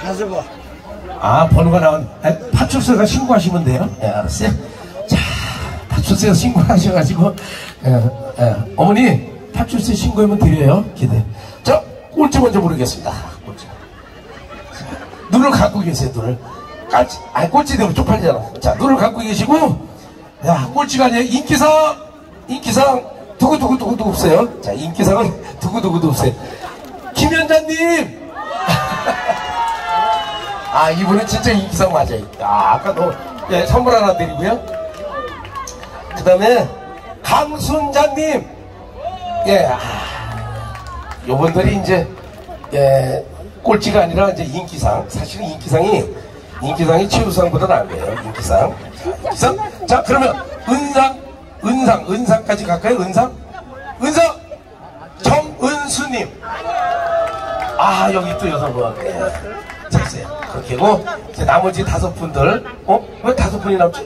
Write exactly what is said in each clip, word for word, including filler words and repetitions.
다섯 번. 아, 번호가 나온, 아, 파출소가 신고하시면 돼요. 예, 알았어요. 자, 파출소에 신고하셔가지고, 예, 예. 어머니, 파출소에 신고하면 드려요. 기대. 자, 꼴찌 먼저 부르겠습니다. 꼴찌. 자, 눈을 감고 계세요, 눈을. 깔치, 아, 꼴찌 되면 쪽팔리잖아. 자, 눈을 감고 계시고, 야, 꼴찌가 아니에요. 인기상, 인기상, 두구두구두구도 없어요. 자, 인기상은 두구두구도 없어요. 김현자님! 아, 이분은 진짜 인기상 맞아요. 아, 아까 너, 예, 선물 하나 드리고요. 그 다음에, 강순자님! 예, 아, 요분들이 이제, 예, 꼴찌가 아니라 이제 인기상. 사실은 인기상이, 인기상이 최우상보다 나은 거예요. 인기상. 자, 인기상. 자, 그러면, 은상, 은상, 은상까지 갈까요? 은상? 은상! 정은수님! 아, 여기 또 여섯 분. 예. 됐어요. 그렇게 하고, 이제 나머지 다섯 분들, 어? 왜 다섯 분이 남지?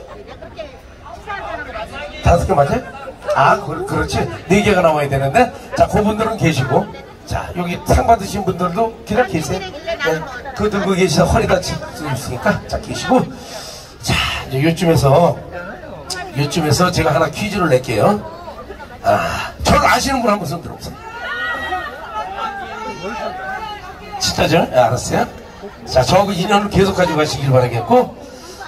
다섯 개 맞아요? 아, 그, 그렇지. 네 개가 나와야 되는데, 자, 그분들은 계시고, 자, 여기 상 받으신 분들도 그냥 계세요. 네, 그 들고 계시다 허리 다치고 있으니까, 자, 계시고, 자, 이제 요쯤에서, 요쯤에서 제가 하나 퀴즈를 낼게요. 아, 저를 아시는 분 한 번 손 들어보세요. 진짜죠? 네, 알았어요? 자, 저하고 인연을 계속 가지고 가시길 바라겠고,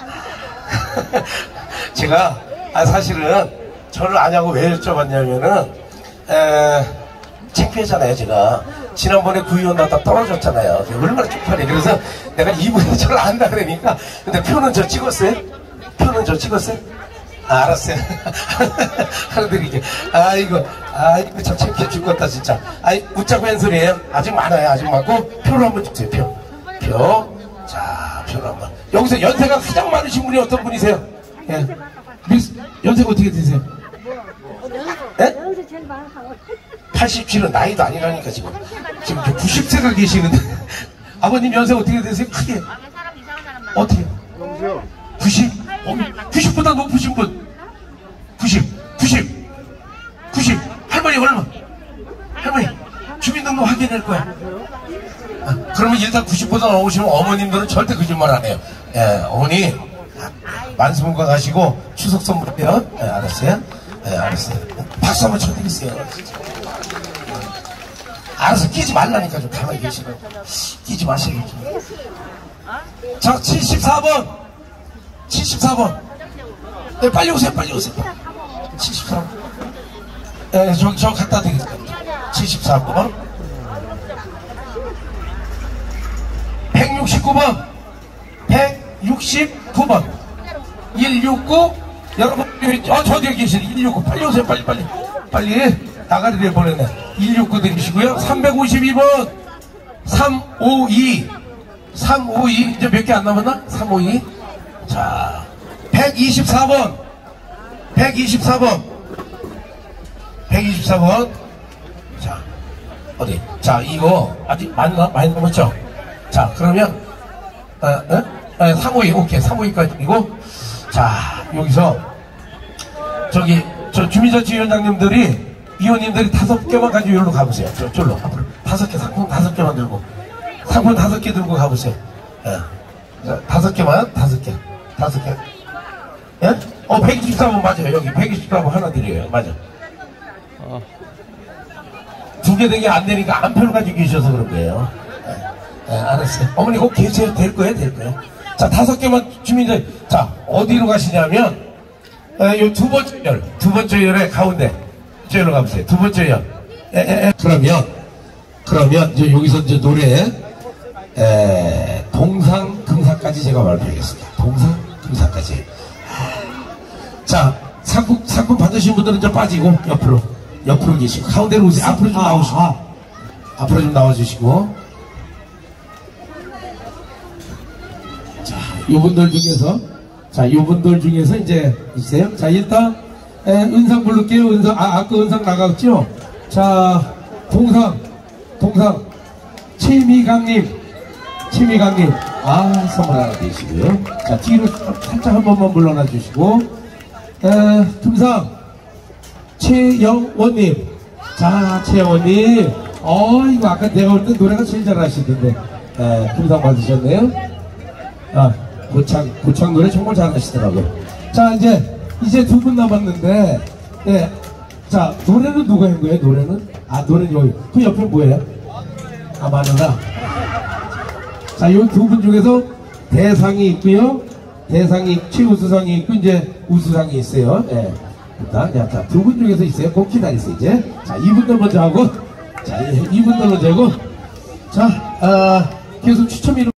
제가, 아, 사실은, 저를 아냐고 왜 여쭤봤냐면은, 에, 창피했잖아요, 제가. 지난번에 구의원 나다 떨어졌잖아요. 얼마나 쪽팔려. 그래서 내가 이분이 저를 안다 그러니까, 근데 표는 저 찍었어요? 표는 저 찍었어요? 아, 알았어요. 하나 드릴게요. 아이고, 아이고, 참 창피해 죽겠다, 진짜. 아이, 웃자고 한 소리예요. 아직 많아요, 아직 많고. 표를 한번 주세요, 표. 표. 자, 표를 한번. 여기서 연세가 가장 많으신 분이 어떤 분이세요? 예. 미스, 연세가 어떻게 되세요? 예? 팔십칠은 나이도 아니라니까, 지금. 지금 구십 세가 계시는데. 아버님 연세 어떻게 되세요? 크게. 어떻게? 구십? 어, 구십보다 높으신 분. 구십, 구십, 구십. 할머니 얼마? 할머니, 주민등록 확인할 거야. 아, 그러면 일단 구십보다 넘으시면 어머님들은 절대 거짓말 안 해요. 예, 어머니, 만수문과 가시고 추석 선물해요. 예, 알았어요? 예, 알았어요. 박수 한번 쳐드리세요. 알아서 끼지 말라니까 좀 가만히 계시고. 끼지 마시고. 자, 칠십사 번. 칠십사 번. 네, 빨리 오세요, 빨리 오세요. 칠십사 번. 네, 저, 저 갖다 드릴게요. 칠십사 번. 백육십구 번. 백육십구 번. 일육구. 여러분, 어, 저 뒤에 계시네. 일육구. 빨리 오세요, 빨리, 빨리. 빨리. 나가리를 보냈네. 일육구 드리시고요. 삼백오십이 번. 삼오이. 삼오이. 이제 몇 개 안 남았나? 삼오이. 자, 백이십사 번. 백이십사 번. 백이십사 번. 자, 어디? 자, 이거 아직 많이, 많이 남았죠? 자, 그러면, 어, 어? 어, 삼오이. 오케이. 삼오이까지 이고. 자, 여기서, 저기, 저 주민자치위원장님들이, 위원님들이 다섯 개만 가지고 여기로 가보세요. 저, 저로. 앞으로. 다섯 개, 상품 다섯 개만 들고. 상품 다섯 개 들고 가보세요. 예. 자, 다섯 개만, 다섯 개. 다섯 개. 예? 어, 백이십사 번 맞아요. 여기 백이십사 번 하나 드려요. 맞아. 어. 두 개 되게 안 되니까 안 표를 가지고 계셔서 그런 거예요. 예. 예, 알았어요. 어머니 꼭 계세요. 될 거예요, 될 거예요. 자, 다섯 개만 주민들. 자, 어디로 가시냐면, 예, 요 두 번째 열. 두 번째 열의 가운데. 저기로 가보세요. 두 번째 열. 예, 예, 예. 그러면, 그러면, 이제 여기서 이제 노래, 에, 동상, 금상까지 제가 발표하겠습니다. 동상, 금상까지. 자, 상품, 상품 받으신 분들은 좀 빠지고, 옆으로, 옆으로 계시고, 가운데로 오세요. 앞으로 좀 나오시고, 아, 아. 앞으로 좀 나와주시고. 자, 요분들 중에서, 자, 요분들 중에서 이제, 있어요. 자, 일단, 에, 은상 부를게요. 은상, 아, 아까 은상 나갔죠? 자, 동상, 동상, 최미강님, 최미강님, 아, 선물 하나 드시고요. 자, 뒤로 살짝 한 번만 물러나 주시고, 에, 금상, 최영원님, 자, 최영원님, 어, 이거 아까 내가 올 때 노래가 제일 잘하시던데, 에, 금상 받으셨네요. 아, 고창, 고창 노래 정말 잘하시더라고요. 자, 이제, 이제 두 분 남았는데, 예. 자, 노래는 누가 한 거예요, 노래는? 아, 노래는 여기. 그 옆에 뭐예요? 아, 마누라. 자, 요 두 분 중에서 대상이 있고요. 대상이, 최우수상이 있고, 이제 우수상이 있어요. 예. 일단, 자, 두 분 중에서 있어요. 꼭 기다리세요, 이제. 자, 이분들 먼저 하고, 자, 이분들 먼저 하고, 자, 아, 계속 추첨 이름.